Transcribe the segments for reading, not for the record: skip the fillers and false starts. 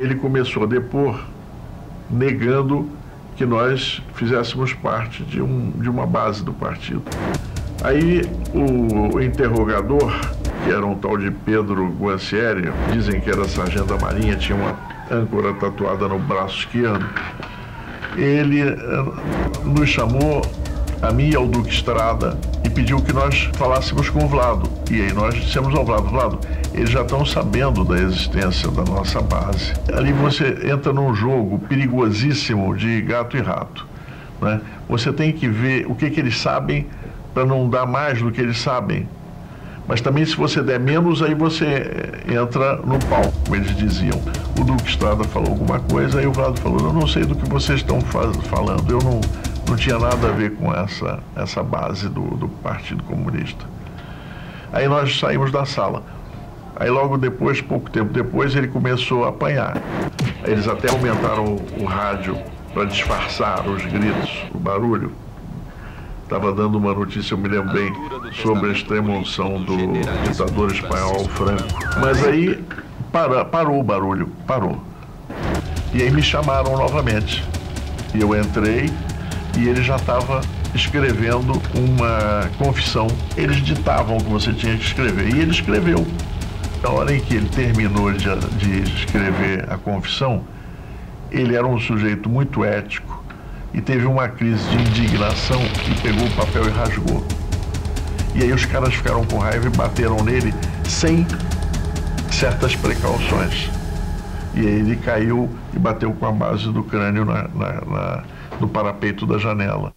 ele começou a depor negando que nós fizéssemos parte de uma base do partido. Aí o interrogador, que era um tal de Pedro Guancieri, dizem que era sargento da Marinha, tinha uma âncora tatuada no braço esquerdo, ele nos chamou, a mim e ao Duque Estrada, e pediu que nós falássemos com o Vlado. E aí nós dissemos ao Vlado: Vlado, eles já estão sabendo da existência da nossa base. Ali você entra num jogo perigosíssimo de gato e rato, né? Você tem que ver o que eles sabem para não dar mais do que eles sabem. Mas também, se você der menos, aí você entra no pau, como eles diziam. O Duque Estrada falou alguma coisa, aí o Vlado falou: eu não sei do que vocês estão falando, eu não tinha nada a ver com essa base do Partido Comunista. Aí nós saímos da sala. Aí logo depois, pouco tempo depois, ele começou a apanhar. Eles até aumentaram o rádio para disfarçar os gritos, o barulho. Estava dando uma notícia, eu me lembro bem, sobre a extrema-unção do ditador espanhol Franco. Mas aí parou o barulho, parou. E aí me chamaram novamente. E eu entrei e ele já estava escrevendo uma confissão. Eles ditavam o que você tinha que escrever, e ele escreveu. Na hora em que ele terminou de escrever a confissão, ele era um sujeito muito ético e teve uma crise de indignação e pegou o papel e rasgou. E aí os caras ficaram com raiva e bateram nele sem certas precauções. E aí ele caiu e bateu com a base do crânio no parapeito da janela.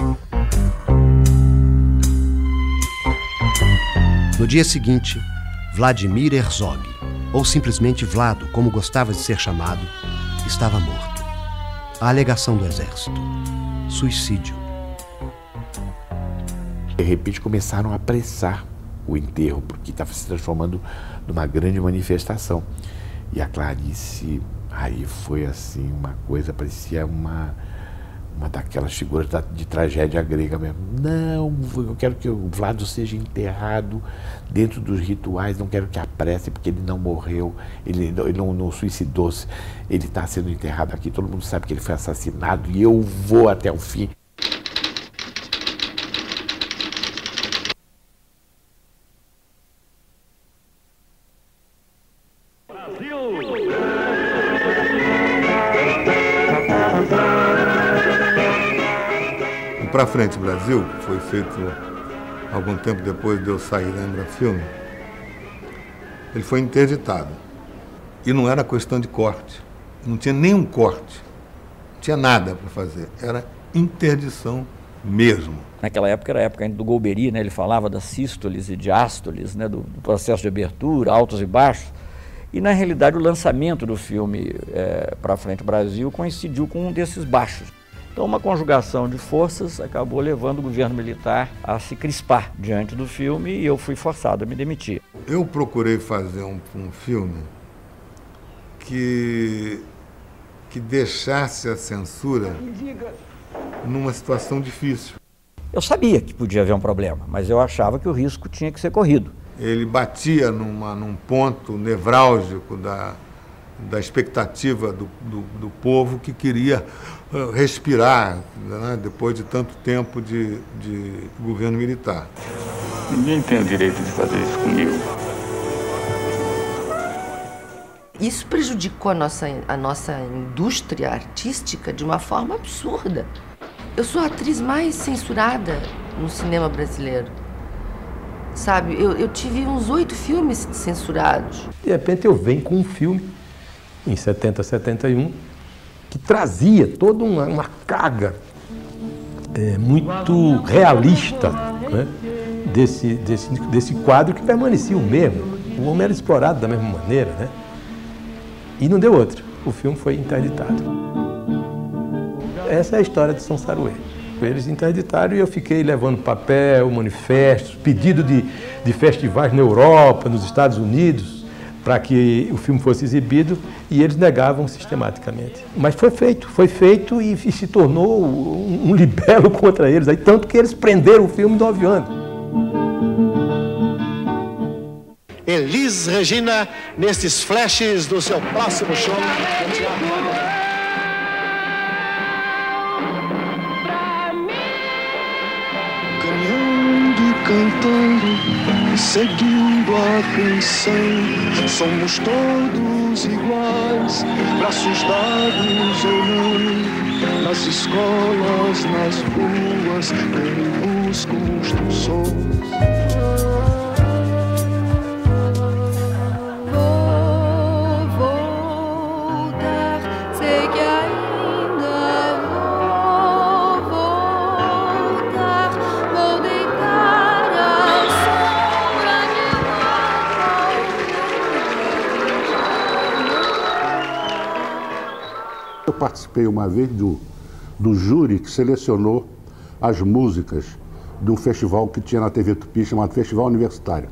No dia seguinte, Vladimir Herzog, ou simplesmente Vlado, como gostava de ser chamado, estava morto. A alegação do exército: suicídio. De repente começaram a apressar o enterro, porque estava se transformando numa grande manifestação. E a Clarice, aí foi assim, uma coisa, parecia uma daquelas figuras de tragédia grega mesmo. Não, eu quero que o Vlado seja enterrado dentro dos rituais, não quero que apresse, porque ele não morreu, ele não suicidou-se, ele está sendo enterrado aqui, todo mundo sabe que ele foi assassinado e eu vou até o fim. Pra Frente Brasil, que foi feito algum tempo depois de eu sair da Embrafilme, ele foi interditado. E não era questão de corte, não tinha nenhum corte, não tinha nada para fazer, era interdição mesmo. Naquela época era a época do Golbery, né? Ele falava das sístoles e diástoles, né? do processo de abertura, altos e baixos. E na realidade o lançamento do filme Pra Frente Brasil coincidiu com um desses baixos. Então, uma conjugação de forças acabou levando o governo militar a se crispar diante do filme e eu fui forçado a me demitir. Eu procurei fazer um filme que deixasse a censura numa situação difícil. Eu sabia que podia haver um problema, mas eu achava que o risco tinha que ser corrido. Ele batia num ponto nevrálgico da expectativa do povo que queria respirar, né, depois de tanto tempo de governo militar. Ninguém tem o direito de fazer isso comigo. Isso prejudicou a nossa indústria artística de uma forma absurda. Eu sou a atriz mais censurada no cinema brasileiro. Sabe, eu tive uns 8 filmes censurados. De repente eu venho com um filme, em 70, 71, que trazia toda uma carga muito realista, né, desse quadro que permanecia o mesmo. O homem era explorado da mesma maneira, né? E não deu outra. O filme foi interditado. Essa é a história de São Saruê. Eles interditaram e eu fiquei levando papel, manifestos, pedido de festivais na Europa, nos Estados Unidos, para que o filme fosse exibido, e eles negavam sistematicamente. Mas foi feito e se tornou um libelo contra eles, aí, tanto que eles prenderam o filme 9 anos. Elis Regina nestes flashes do seu próximo show no Teatro. Cantando, seguindo a canção, somos todos iguais, braços dados ou não, nas escolas, nas ruas, quem busca instruções. Eu participei uma vez do júri que selecionou as músicas de um festival que tinha na TV Tupi, chamado Festival Universitário.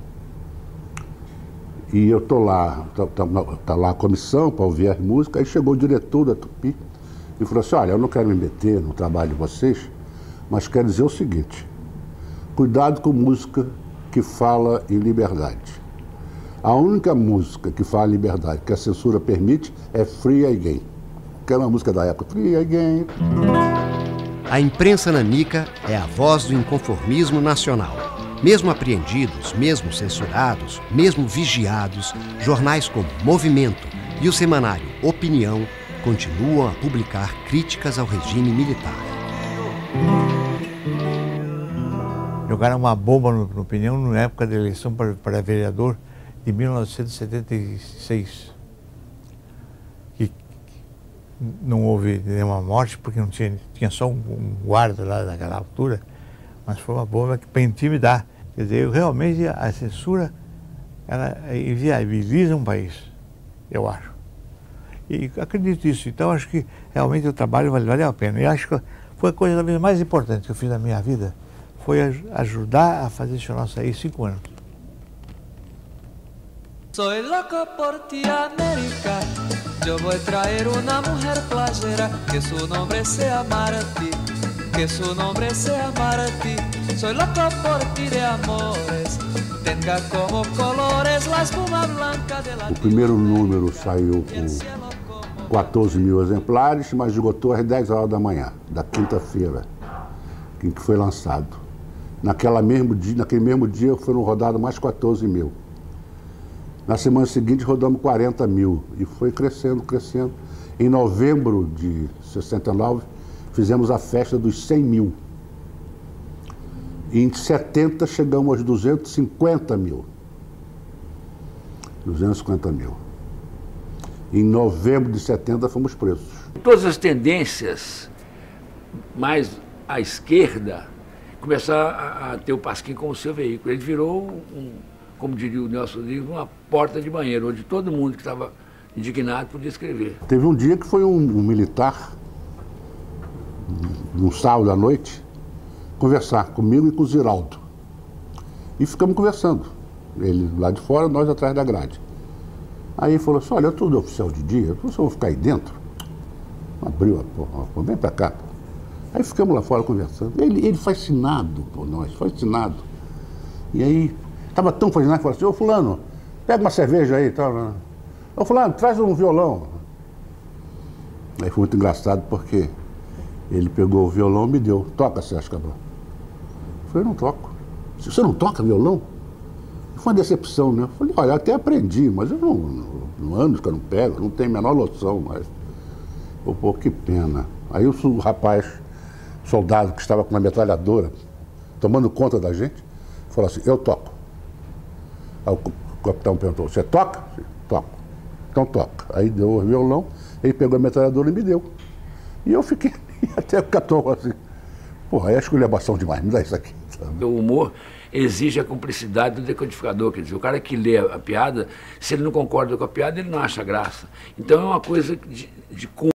E eu tô lá, tá lá a comissão para ouvir as músicas, aí chegou o diretor da Tupi e falou assim, olha, eu não quero me meter no trabalho de vocês, mas quero dizer o seguinte, cuidado com música que fala em liberdade. A única música que fala em liberdade que a censura permite é Free Again, que era uma música da época, Free Again. A imprensa nanica é a voz do inconformismo nacional. Mesmo apreendidos, mesmo censurados, mesmo vigiados, jornais como Movimento e o semanário Opinião continuam a publicar críticas ao regime militar. Jogaram uma bomba no Opinião na época da eleição para vereador de 1976. Que não houve nenhuma morte, porque não tinha só um guarda lá naquela altura, mas foi uma bomba para intimidar. Quer dizer, realmente a censura, ela inviabiliza um país, eu acho. E acredito nisso. Então acho que realmente o trabalho valeu a pena. E acho que foi a coisa talvez mais importante que eu fiz na minha vida, foi ajudar a fazer esse jornal sair 5 anos. Soy loco por ti, América. Yo voy traer una mujer playera, que su nombre sea Martí, que su nombre sea Martí. Soy loco por ti de amores, tenga como colores la espuma blanca de la. O primeiro número saiu com 14 mil exemplares, mas esgotou às 10 horas da manhã, da quinta-feira, em que foi lançado. Naquele mesmo dia foram rodados mais 14 mil. Na semana seguinte rodamos 40 mil e foi crescendo, crescendo. Em novembro de 69 fizemos a festa dos 100 mil. E em 70 chegamos aos 250 mil. 250 mil. Em novembro de 70 fomos presos. Todas as tendências mais à esquerda começaram a ter o Pasquim como seu veículo. Ele virou como diria o Nelson Rodrigues, uma porta de banheiro, onde todo mundo que estava indignado podia escrever. Teve um dia que foi um militar, num sábado à noite, conversar comigo e com o Ziraldo. E ficamos conversando. Ele lá de fora, nós atrás da grade. Aí ele falou assim, olha, eu estou de oficial de dia, eu vou ficar aí dentro. Abriu a porra, vem pra cá. Aí ficamos lá fora conversando. Ele fascinado por nós, fascinado. E aí, estava tão fascinado, falou assim, ô fulano, pega uma cerveja aí e tal. Ô fulano, traz um violão. Aí foi muito engraçado porque ele pegou o violão e me deu. Toca, Sérgio Cabral. Eu falei, não toco. Você não toca violão? Foi uma decepção, né? Eu falei, olha, eu até aprendi, mas eu não anos que eu não pego, não tenho a menor noção, mas... Pô, que pena. Aí o rapaz, soldado que estava com uma metralhadora, tomando conta da gente, falou assim, eu toco. Aí o capitão perguntou, você toca? Toco. Então toca. Aí deu o violão, ele pegou a metralhadora e me deu. E eu fiquei, até o capitão falou assim, pô, aí é esculhambação demais, me dá isso aqui. Sabe? O humor exige a cumplicidade do decodificador, quer dizer, o cara que lê a piada, se ele não concorda com a piada, ele não acha graça. Então é uma coisa de